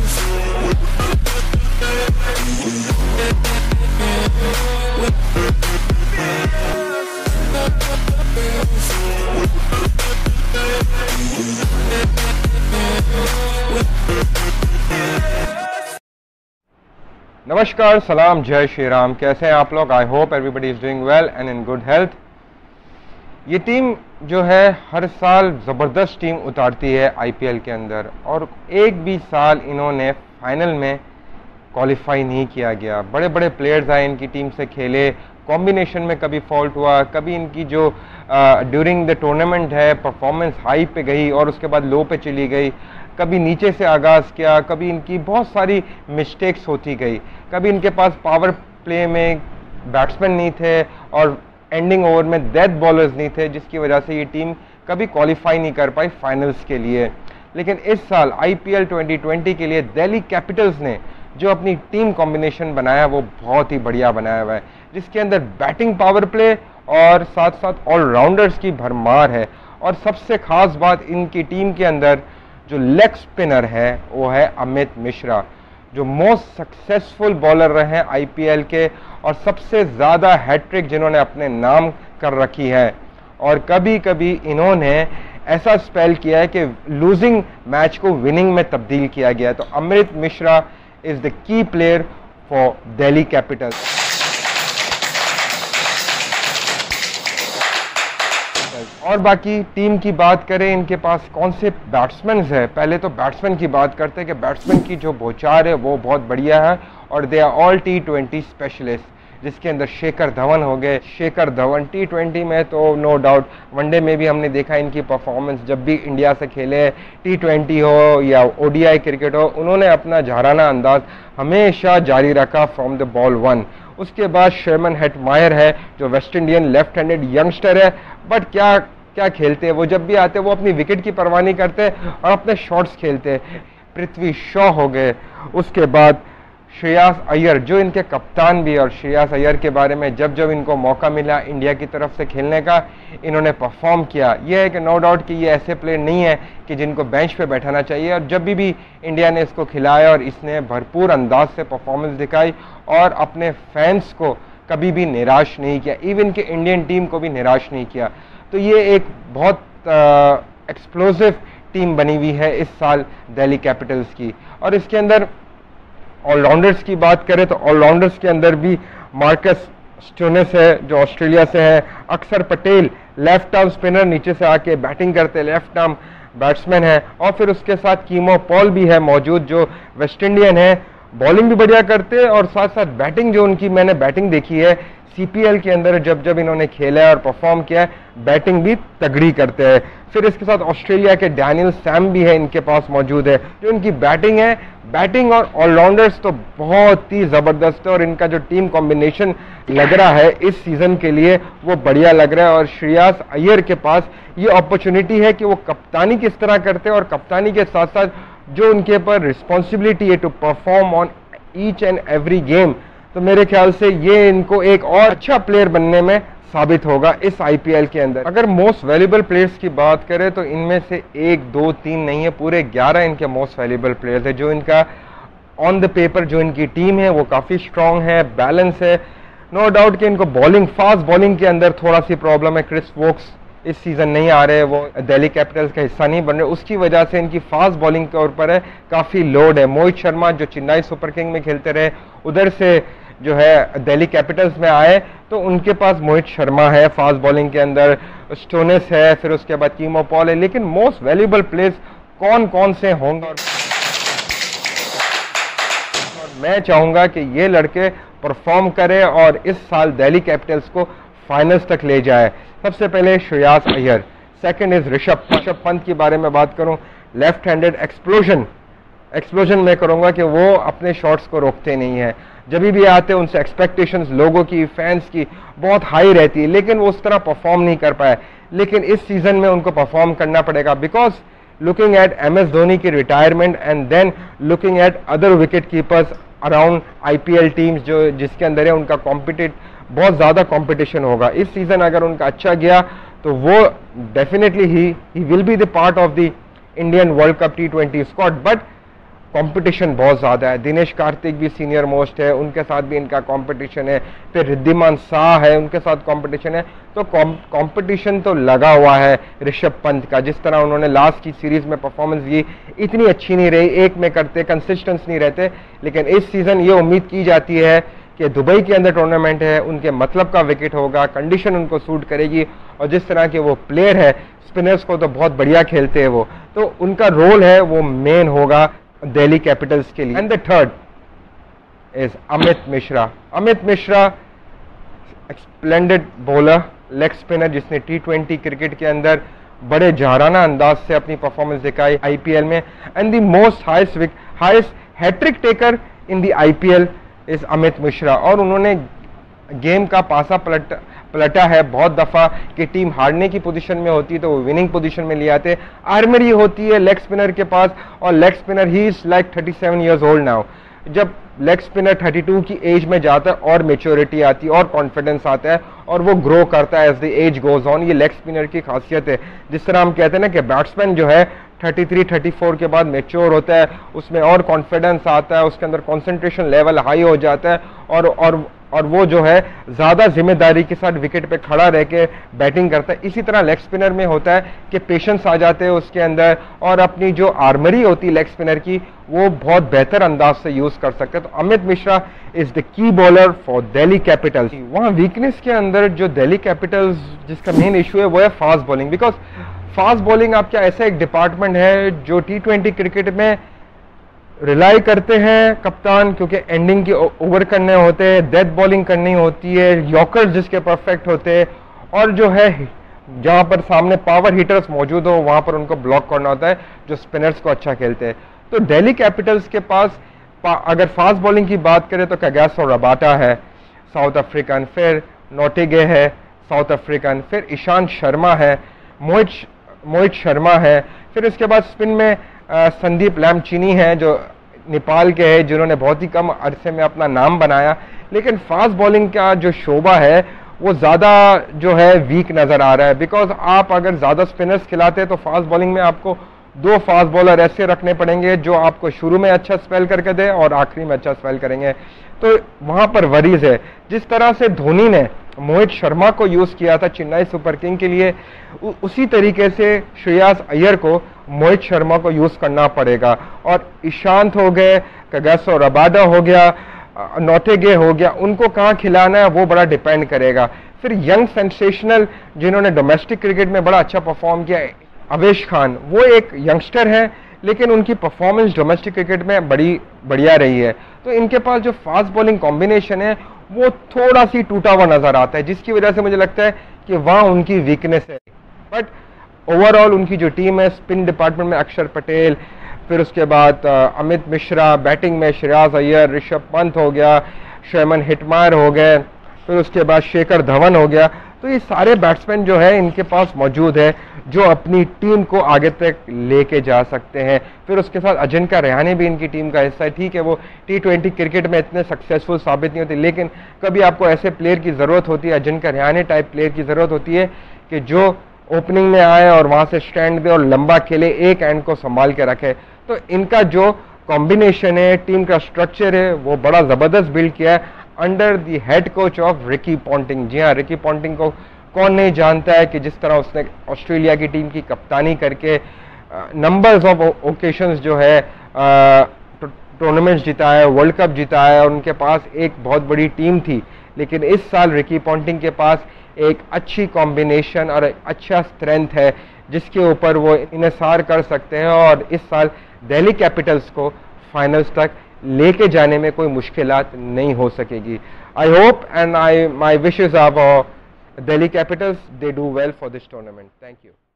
नमस्कार, सलाम, जय श्री राम। कैसे हैं आप लोग? I hope everybody is doing well and in good health. ये टीम जो है हर साल ज़बरदस्त टीम उतारती है आईपीएल के अंदर, और एक भी साल इन्होंने फाइनल में क्वालिफाई नहीं किया गया। बड़े बड़े प्लेयर्स आए इनकी टीम से, खेले, कॉम्बिनेशन में कभी फॉल्ट हुआ, कभी इनकी जो ड्यूरिंग द टूर्नामेंट है परफॉर्मेंस हाई पे गई और उसके बाद लो पे चली गई, कभी नीचे से आगाज़ किया, कभी इनकी बहुत सारी मिस्टेक्स होती गई, कभी इनके पास पावर प्ले में बैट्समैन नहीं थे और एंडिंग ओवर में डेथ बॉलर्स नहीं थे, जिसकी वजह से ये टीम कभी क्वालिफाई नहीं कर पाई फाइनल्स के लिए। लेकिन इस साल आईपीएल 2020 के लिए दिल्ली कैपिटल्स ने जो अपनी टीम कॉम्बिनेशन बनाया वो बहुत ही बढ़िया बनाया हुआ है, जिसके अंदर बैटिंग पावर प्ले और साथ साथ ऑलराउंडर्स की भरमार है। और सबसे खास बात, इनकी टीम के अंदर जो लेग स्पिनर है वो है अमित मिश्रा, जो मोस्ट सक्सेसफुल बॉलर रहे हैं आईपीएल के और सबसे ज़्यादा हैट्रिक जिन्होंने अपने नाम कर रखी है। और कभी कभी इन्होंने ऐसा स्पेल किया है कि लूजिंग मैच को विनिंग में तब्दील किया गया। तो Amit Mishra is the key player for Delhi Capitals. और बाकी टीम की बात करें, इनके पास कौन से बैट्समैन है, पहले तो बैट्समैन की बात करते हैं कि बैट्समैन की जो बौछार है वो बहुत बढ़िया है और they are all T20 specialist, जिसके अंदर शेखर धवन हो गए। शेखर धवन T20 में तो नो डाउट, वनडे में भी हमने देखा इनकी परफॉर्मेंस, जब भी इंडिया से खेले, T20 हो या ODI क्रिकेट हो, उन्होंने अपना झाराना अंदाज हमेशा जारी रखा फ्रॉम द बॉल वन। उसके बाद शर्मन हेटमायर है जो West Indian left handed youngster है, बट क्या क्या खेलते हैं वो, जब भी आते हैं वो अपनी विकेट की परवाह नहीं करते और अपने शॉट्स खेलते हैं। पृथ्वी शॉ हो गए, उसके बाद श्रेयस अय्यर जो इनके कप्तान भी, और श्रेयस अय्यर के बारे में जब जब इनको मौका मिला इंडिया की तरफ से खेलने का, इन्होंने परफॉर्म किया। यह है कि नो डाउट कि ये ऐसे प्लेयर नहीं है कि जिनको बेंच पे बैठाना चाहिए, और जब भी इंडिया ने इसको खिलाया और इसने भरपूर अंदाज से परफॉर्मेंस दिखाई और अपने फैंस को कभी भी निराश नहीं किया, इवन कि इंडियन टीम को भी निराश नहीं किया। तो ये एक बहुत एक्सप्लोसिव टीम बनी हुई है इस साल दिल्ली कैपिटल्स की। और इसके अंदर ऑलराउंडर्स की बात करें तो ऑलराउंडर्स के अंदर भी मार्कस स्टोनिस है जो ऑस्ट्रेलिया से है, अक्षर पटेल लेफ्ट आर्म स्पिनर, नीचे से आके बैटिंग करते लेफ्ट आर्म बैट्समैन है, और फिर उसके साथ कीमो पॉल भी है मौजूद जो वेस्ट इंडियन है, बॉलिंग भी बढ़िया करते हैं और साथ साथ बैटिंग, जो उनकी मैंने बैटिंग देखी है सीपीएल के अंदर जब जब इन्होंने खेला है और परफॉर्म किया है, बैटिंग भी तगड़ी करते हैं। फिर इसके साथ ऑस्ट्रेलिया के डैनियल सैम भी है इनके पास मौजूद है, जो इनकी बैटिंग है, बैटिंग और ऑलराउंडर्स तो बहुत ही ज़बरदस्त है। और इनका जो टीम कॉम्बिनेशन लग रहा है इस सीज़न के लिए वो बढ़िया लग रहा है। और श्रेयस अय्यर के पास ये अपॉर्चुनिटी है कि वो कप्तानी किस तरह करते हैं, और कप्तानी के साथ साथ जो उनके ऊपर रिस्पॉन्सिबिलिटी है to perform on each and every game, तो मेरे ख्याल से ये इनको एक और अच्छा प्लेयर बनने में साबित होगा इस आईपीएल के अंदर। अगर मोस्ट वैल्यूएबल प्लेयर्स की बात करें तो इनमें से 1, 2, 3 नहीं है, पूरे 11 इनके मोस्ट वैल्यूएबल प्लेयर्स है। जो इनका ऑन द पेपर जो इनकी टीम है वो काफ़ी स्ट्रांग है, बैलेंस है। नो डाउट कि इनको बॉलिंग, फास्ट बॉलिंग के अंदर थोड़ा सी प्रॉब्लम है। क्रिस वोक्स इस सीज़न नहीं आ रहे, वो दिल्ली कैपिटल्स का हिस्सा नहीं बन रहे, उसकी वजह से इनकी फास्ट बॉलिंग के ऊपर है काफ़ी लोड है। मोहित शर्मा जो चेन्नई सुपर किंग में खेलते रहे, उधर से जो है दिल्ली कैपिटल्स में आए, तो उनके पास मोहित शर्मा है फास्ट बॉलिंग के अंदर, स्टोनिस है, फिर उसके बाद कीमो पॉल है। लेकिन मोस्ट वैल्यूएबल प्लेयर्स कौन कौन से होंगे, और मैं चाहूँगा कि ये लड़के परफॉर्म करें और इस साल दिल्ली कैपिटल्स को फाइनल्स तक ले जाए। सबसे पहले श्रेयस अय्यर, सेकंड इज ऋषभ पंत की बारे में बात करूं, लेफ्ट हैंडेड एक्सप्लोजन मैं करूंगा कि वो अपने शॉट्स को रोकते नहीं है, जब भी आते हैं उनसे एक्सपेक्टेशंस लोगों की, फैंस की बहुत हाई रहती है, लेकिन वो उस तरह परफॉर्म नहीं कर पाए। लेकिन इस सीजन में उनको परफॉर्म करना पड़ेगा, because looking at MS Dhoni की retirement and then looking at other wicket keepers around IPL teams जो जिसके अंदर है, उनका बहुत ज़्यादा कंपटीशन होगा। इस सीज़न अगर उनका अच्छा गया तो वो डेफिनेटली ही will be the part of the Indian World Cup T20 squad. But competition बहुत ज़्यादा है। दिनेश कार्तिक भी सीनियर मोस्ट है, उनके साथ भी इनका कंपटीशन है। फिर रिद्धिमान शाह है, उनके साथ कंपटीशन है। तो कंपटीशन तो लगा हुआ है ऋषभ पंत का। जिस तरह उन्होंने लास्ट की सीरीज में परफॉर्मेंस दी, इतनी अच्छी नहीं रही, एक में करते, कंसिस्टेंस नहीं रहते। लेकिन इस सीजन ये उम्मीद की जाती है कि दुबई के अंदर टूर्नामेंट है, उनके मतलब का विकेट होगा, कंडीशन उनको सूट करेगी। और जिस तरह के वो प्लेयर है, स्पिनर्स को तो बहुत बढ़िया खेलते हैं वो, तो उनका रोल है वो मेन होगा दिल्ली कैपिटल्स के लिए। And the third is Amit Mishra. Amit Mishra splendid bowler, leg spinner, जिसने T20 क्रिकेट के अंदर बड़े जहाराना अंदाज से अपनी परफॉर्मेंस दिखाई IPL में। And the most highest hattrick taker in the IPL is Amit Mishra. और उन्होंने गेम का पासा पलटा है बहुत दफा कि टीम हारने की पोजीशन में होती है तो वो विनिंग पोजीशन में ले आते। आर्मरी होती है लेग स्पिनर के पास, और लेग स्पिनर ही is like 37 years old now. जब लेग स्पिनर 32 की एज में जाता है और मेच्योरिटी आती है और कॉन्फिडेंस आता है और वो ग्रो करता है as the age goes on. ये लेग स्पिनर की खासियत है। जिस तरह हम कहते हैं ना कि बैट्समैन जो है 33-34 के बाद मेच्योर होता है, उसमें और कॉन्फिडेंस आता है, उसके अंदर कंसंट्रेशन लेवल हाई हो जाता है और वो जो है ज़्यादा जिम्मेदारी के साथ विकेट पे खड़ा रह के बैटिंग करता है। इसी तरह लेग स्पिनर में होता है कि पेशेंस आ जाते हैं उसके अंदर, और अपनी जो आर्मरी होती है लेग स्पिनर की वो बहुत बेहतर अंदाज से यूज़ कर सकते हैं। तो Amit Mishra is the key bowler for Delhi Capitals. वहाँ वीकनेस के अंदर जो दिल्ली कैपिटल्स जिसका मेन इशू है वो है fast bowling. Because fast bowling आपका ऐसा एक डिपार्टमेंट है जो T20 क्रिकेट में रिलाई करते हैं कप्तान, क्योंकि एंडिंग की ओवर करने होते हैं, डेथ बॉलिंग करनी होती है, यॉर्कर्स जिसके परफेक्ट होते हैं, और जो है जहां पर सामने पावर हिटर्स मौजूद हो वहां पर उनको ब्लॉक करना होता है जो स्पिनर्स को अच्छा खेलते हैं। तो दिल्ली कैपिटल्स के पास अगर फास्ट बॉलिंग की बात करें तो कैगिसो रबाडा है साउथ अफ्रीकन, फिर नोटिगे है साउथ अफ्रीकन, फिर ईशांत शर्मा है, मोहित शर्मा है, फिर उसके बाद स्पिन में संदीप लैमचीनी है जो नेपाल के हैं, जिन्होंने बहुत ही कम अरसे में अपना नाम बनाया। लेकिन फास्ट बॉलिंग का जो शोबा है वो ज़्यादा जो है वीक नज़र आ रहा है। बिकॉज आप अगर ज़्यादा स्पिनर्स खिलाते हैं तो फास्ट बॉलिंग में आपको 2 फास्ट बॉलर ऐसे रखने पड़ेंगे जो आपको शुरू में अच्छा स्पेल करके दे और आखिरी में अच्छा स्पेल करेंगे। तो वहाँ पर वरीज है। जिस तरह से धोनी ने मोहित शर्मा को यूज़ किया था चेन्नई सुपर किंग के लिए, उसी तरीके से श्रेयस अय्यर को मोहित शर्मा को यूज़ करना पड़ेगा। और ईशांत हो गए, कैगिसो रबाडा हो गया, नोटिगे हो गया, उनको कहाँ खिलाना है वो बड़ा डिपेंड करेगा। फिर यंग सेंसेशनल जिन्होंने डोमेस्टिक क्रिकेट में बड़ा अच्छा परफॉर्म किया, अवेश खान, वो एक यंगस्टर है लेकिन उनकी परफॉर्मेंस डोमेस्टिक क्रिकेट में बड़ी बढ़िया रही है। तो इनके पास जो फास्ट बॉलिंग कॉम्बिनेशन है वो थोड़ा सी टूटा हुआ नजर आता है, जिसकी वजह से मुझे लगता है कि वहाँ उनकी वीकनेस है। बट ओवरऑल उनकी जो टीम है, स्पिन डिपार्टमेंट में अक्षर पटेल, फिर उसके बाद अमित मिश्रा, बैटिंग में श्रेयस अय्यर, ऋषभ पंत हो गया, शर्मन हिटमायर हो गए, फिर उसके बाद शेखर धवन हो गया। तो ये सारे बैट्समैन जो है इनके पास मौजूद है जो अपनी टीम को आगे तक लेके जा सकते हैं। फिर उसके साथ अजिंक्य रहाणे भी इनकी टीम का हिस्सा है। ठीक है, वो T20 क्रिकेट में इतने सक्सेसफुल साबित नहीं होते, लेकिन कभी आपको ऐसे प्लेयर की ज़रूरत होती है, अजिंक्य रहाणे टाइप प्लेयर की ज़रूरत होती है कि जो ओपनिंग में आए और वहाँ से स्टैंड दे और लंबा खेले, एक एंड को संभाल के रखे। तो इनका जो कॉम्बिनेशन है, टीम का स्ट्रक्चर है, वो बड़ा ज़बरदस्त बिल्ड किया है under the head coach of Ricky Ponting. जी हाँ, रिकी पॉन्टिंग को कौन नहीं जानता है कि जिस तरह उसने ऑस्ट्रेलिया की टीम की कप्तानी करके नंबर्स ऑफ ओकेशंस जो है टूर्नामेंट्स जिताया, वर्ल्ड कप जिताया, और उनके पास एक बहुत बड़ी टीम थी। लेकिन इस साल रिकी पॉन्टिंग के पास एक अच्छी कॉम्बिनेशन और एक अच्छा स्ट्रेंथ है जिसके ऊपर वो इन्हिसार कर सकते हैं और इस साल दिल्ली कैपिटल्स को फाइनल्स तक लेके जाने में कोई मुश्किलात नहीं हो सकेगी। I hope and my wishes of Delhi Capitals, they do well for this tournament. Thank you.